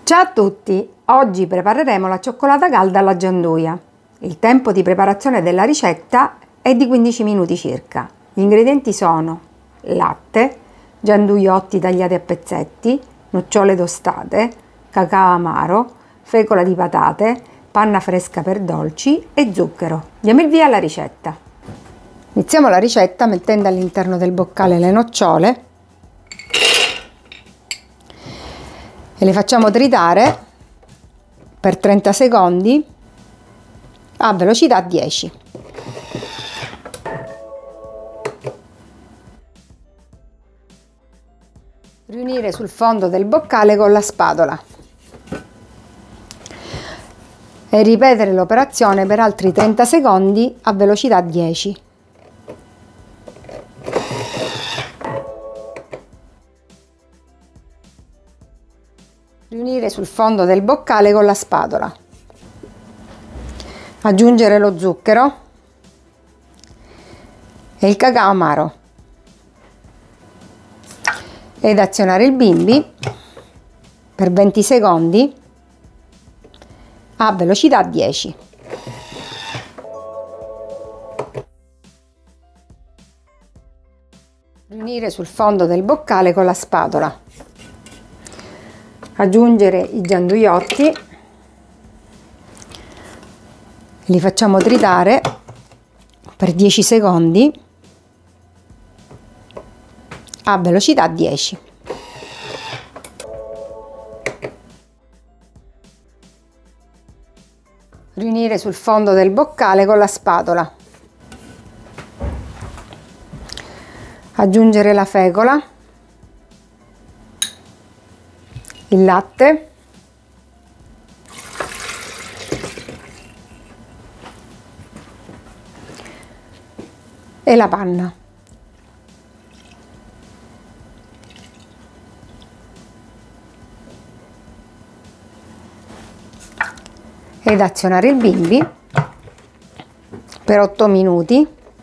Ciao a tutti! Oggi prepareremo la cioccolata calda alla gianduia. Il tempo di preparazione della ricetta è di 15 minuti circa. Gli ingredienti sono latte, gianduiotti tagliati a pezzetti, nocciole tostate, cacao amaro, fecola di patate, panna fresca per dolci e zucchero. Diamo il via alla ricetta. Iniziamo la ricetta mettendo all'interno del boccale le nocciole e le facciamo tritare per 30 secondi a velocità 10. Riunire sul fondo del boccale con la spatola e ripetere l'operazione per altri 30 secondi a velocità 10. Riunire sul fondo del boccale con la spatola. Aggiungere lo zucchero e il cacao amaro ed azionare il bimbi per 20 secondi a velocità 10. Riunire sul fondo del boccale con la spatola. Aggiungere i gianduiotti, li facciamo tritare per 10 secondi a velocità 10. Riunire sul fondo del boccale con la spatola. Aggiungere la fecola, il latte e la panna. Ed azionare il bimbi per 8 minuti,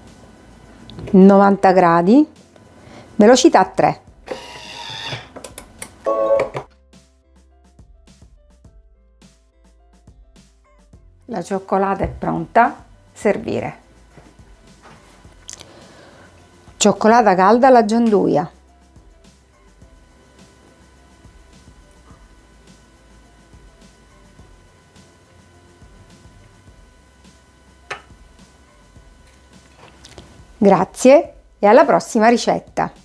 90 gradi, velocità 3. La cioccolata è pronta, servire. Cioccolata calda alla gianduia. Grazie e alla prossima ricetta!